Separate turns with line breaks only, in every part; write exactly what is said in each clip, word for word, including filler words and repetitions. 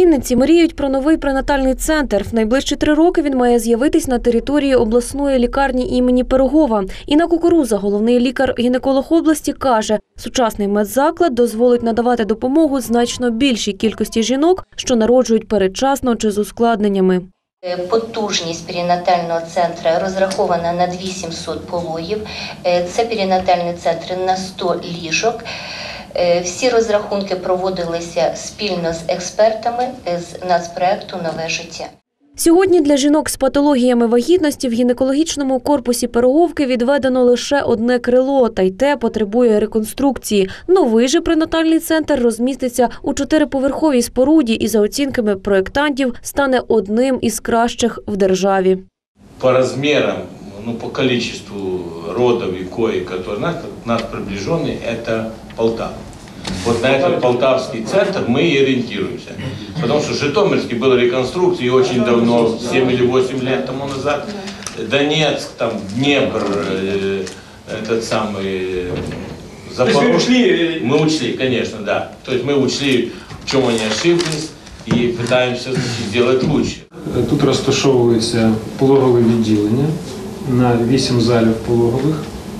Вінниці мріють про новий пренатальний центр. В найближчі три роки він має з'явитись на території обласної лікарні імені Пирогова. Інна Кукуруза, головний лікар-гінеколог області, каже, сучасний медзаклад дозволить надавати допомогу значно більшій кількості жінок, що народжують передчасно чи з ускладненнями.
Потужність перинатального центру розрахована на дві тисячі сімсот пологів. Це перинатальний центр на сто ліжок. Всі розрахунки проводилися спільно з експертами з нацпроекту «Нове життя».
Сьогодні для жінок з патологіями вагітності в гінекологічному корпусі Пироговки відведено лише одне крило, та й те потребує реконструкції. Новий же пренатальний центр розміститься у чотириповерховій споруді і, за оцінками проєктантів, стане одним із кращих в державі.
По розмірам, ну, по количеству родов и коек, которые у нас, у нас приближенные, это Полтава. Вот на этот полтавский центр мы и ориентируемся. Потому что Житомирский был реконструкцией очень давно, семь или восемь лет тому назад. Донецк, там, Днепр, э, этот самый Запорожье. Учли? Мы учли, конечно, да. То есть мы учли, в чем они ошиблись, и пытаемся сделать лучше.
Тут розташовується пологове відділення на вісім залів пологових,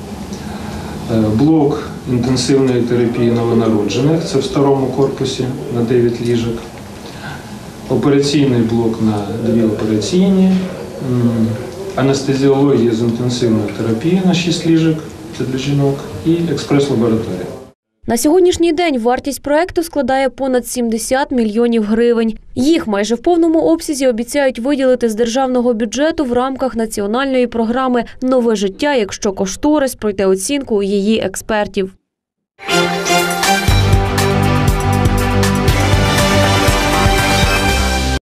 блок інтенсивної терапії новонароджених, це в старому корпусі на дев'ять ліжок, операційний блок на дві операційні, анестезіологія з інтенсивної терапії на шість ліжок, це для жінок, і експрес-лабораторія.
На сьогоднішній день вартість проєкту складає понад сімдесят мільйонів гривень. Їх майже в повному обсязі обіцяють виділити з державного бюджету в рамках національної програми «Нове життя», якщо кошторис пройде оцінку її експертів.